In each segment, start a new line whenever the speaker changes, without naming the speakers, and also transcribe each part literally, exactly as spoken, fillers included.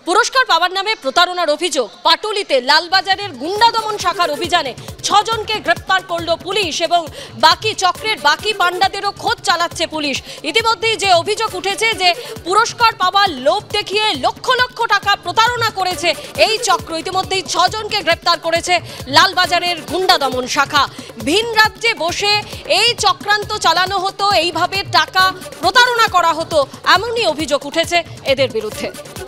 পুরস্কার পাওয়ার নামে প্রতারণার অভিযোগ। পাটুলিতে লালবাজারের গুন্ডা দমন শাখার অভিযানে ছজনকে গ্রেপ্তার করল পুলিশ এবং বাকি চক্রের বাকি পান্ডাদেরও খোঁজ চালাচ্ছে পুলিশ। ইতিমধ্যেই যে অভিযোগ উঠেছে যে পুরস্কার পাওয়ার লোভ দেখিয়ে লক্ষ লক্ষ টাকা প্রতারণা করেছে এই চক্র, ইতিমধ্যেই ছজনকে গ্রেপ্তার করেছে লালবাজারের গুন্ডা দমন শাখা। ভিন রাজ্যে বসে এই চক্রান্ত চালানো হতো, এইভাবে টাকা প্রতারণা করা হতো, এমনই অভিযোগ উঠেছে এদের বিরুদ্ধে।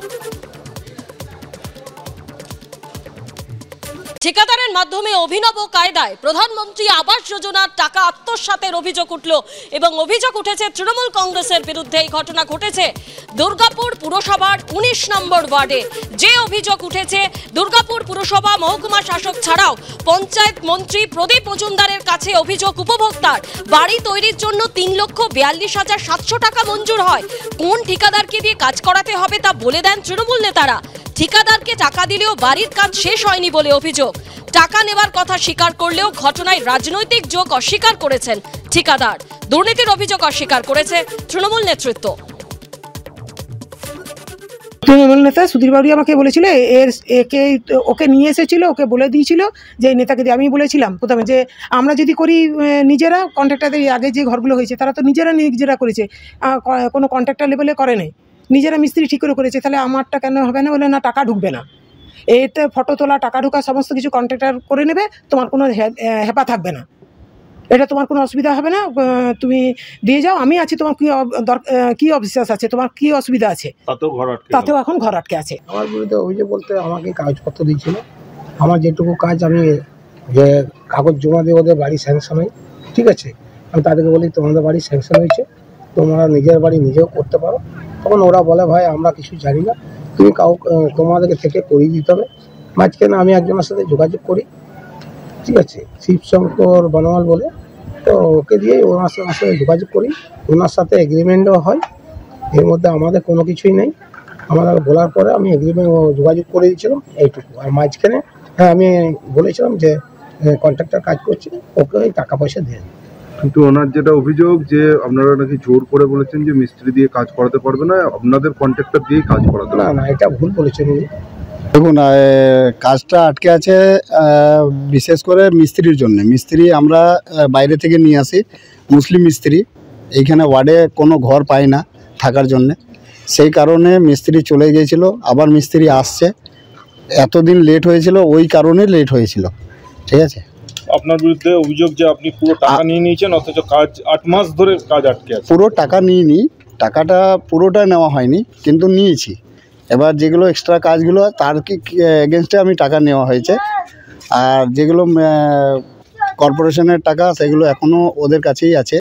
ঠিকাদারের মাধ্যমে অভিনব কায়দায় প্রধানমন্ত্রী আবাস যোজনার টাকা আত্মসাতের অভিযোগ উঠল এবং অভিযোগ উঠেছে তৃণমূল কংগ্রেসের বিরুদ্ধে। এই ঘটনা ঘটেছে দুর্গাপুর পুরসভার উনিশ নম্বর ওয়ার্ডে। যে অভিযোগ উঠেছে, দুর্গাপুর পুরসভা মহকুমা শাসক ছাড়াও পঞ্চায়েত মন্ত্রী প্রদীপ মজুমদারের কাছে অভিযোগ উপভোক্তার বাড়ি তৈরির জন্য তিন লক্ষ বিয়াল্লিশ হাজার সাতশো টাকা মঞ্জুর হয়। কোন ঠিকাদারকে দিয়ে কাজ করাতে হবে তা বলে দেন তৃণমূল নেতারা। ঠিকাদারকে টাকা দিলেও বাড়ির কাজ শেষ হয়নি বলে অভিযোগ। টাকা নেওয়ার কথা স্বীকার করলেও ঘটনায় রাজনৈতিক যোগ অস্বীকার করেছেন ঠিকাদার। দুর্নীতির অভিযোগ অস্বীকার করেছে তৃণমূল নেতৃত্ব।
তৃণমূল নেতা সুধীর বাবু আমাকে বলেছিল, এর একে ওকে নিয়ে এসেছিল, ওকে বলে দিয়েছিল যে এই নেতাকে দিয়ে। আমি বলেছিলাম প্রথমে যে আমরা যদি করি নিজেরা, কন্ট্রাক্টারদের আগে যে ঘরগুলো হয়েছে তারা তো নিজেরা নিজেরা করেছে, কোনো কন্ট্রাক্টার লেভেলে করে নাই, নিজেরা মিস্ত্রি ঠিক করে করেছে, তাহলে আমারটা কেন হবে না? বলে না, টাকা ঢুকবে না, এতে ফটো তোলা, টাকা ঢোকা সমস্ত কিছু কন্ট্রাক্টর করে নেবে, তোমার কোনো হেপা থাকবে না, এটা তোমার কোনো অসুবিধা হবে না, তুমি দিয়ে যাও, আমি আছি, তোমার কী কী অবিশ্বাস আছে, তোমার কী অসুবিধা আছে? তাতেও এখন ঘর আটকে আছে।
আমার বিরুদ্ধে অভিযোগ বলতে আমাকে কাগজপত্র দিয়েছিল, আমার যেটুকু কাজ আমি যে কাগজ জমা দিয়ে ওদের বাড়ি স্যাংশন হয়, ঠিক আছে, আমি তাদেরকে বলি তোমাদের বাড়ি স্যাংশন হয়েছে, তোমরা নিজের বাড়ি নিজেও করতে পারো। তখন ওরা বলে ভাই আমরা কিছু জানি না, তুমি কাউ তোমাদেরকে থেকে করিয়ে দিতে হবে। মাঝখানে আমি একজনের সাথে যোগাযোগ করি, ঠিক আছে, শিবশঙ্কর বনওয়াল বলে, তো ওকে দিয়ে ওনার সাথে যোগাযোগ করি, ওনার সাথে এগ্রিমেন্টও হয়। এর মধ্যে আমাদের কোনো কিছুই নেই, আমাদের বলার পরে আমি এগ্রিমেন্ট যোগাযোগ করে দিয়েছিলাম এইটুকু। আর মাঝখানে হ্যাঁ আমি বলেছিলাম যে কন্ট্রাক্টর কাজ করছে, ওকে ওই টাকা পয়সা দিয়ে।
কিন্তু ওনার যেটা অভিযোগ যে আপনারা নাকি জোর করে বলেছেন যে মিস্ত্রি দিয়ে কাজ করাতে পারবে না, আপনাদের কন্ট্রাক্টর দিয়ে কাজ করাতে।
না না, এটা ভুল বলেছেন উনি।
দেখুন, কাজটা আটকে আছে বিশেষ করে মিস্ত্রির জন্য। মিস্ত্রি আমরা বাইরে থেকে নিয়ে আসি, মুসলিম মিস্ত্রি, এইখানে ওয়ার্ডে কোনো ঘর পায় না থাকার জন্যে, সেই কারণে মিস্ত্রি চলে গিয়েছিল, আবার মিস্ত্রি আসছে, এতদিন লেট হয়েছিল, ওই কারণে লেট হয়েছিল, ঠিক আছে।
আপনার বিরুদ্ধে অভিযোগ যে আপনি পুরো টাকা নিয়ে নিয়েছেন, অথচ কাজ আট মাস ধরে কাজ আটকে আছে।
পুরো টাকা নিইনি, টাকাটা পুরোটা নেওয়া হয়নি, কিন্তু নিয়েছি। এবার যেগুলো এক্সট্রা কাজগুলো তার কি এগেনস্টে আমি টাকা নেওয়া হয়েছে, আর যেগুলো কর্পোরেশনের টাকা সেগুলো এখনও ওদের কাছেই আছে।